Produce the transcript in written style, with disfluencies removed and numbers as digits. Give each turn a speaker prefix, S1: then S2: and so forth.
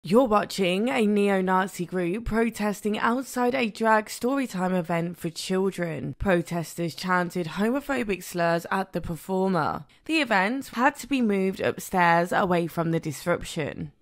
S1: You're watching a neo-Nazi group protesting outside a drag storytime event for children. Protesters chanted homophobic slurs at the performer. The event had to be moved upstairs away from the disruption.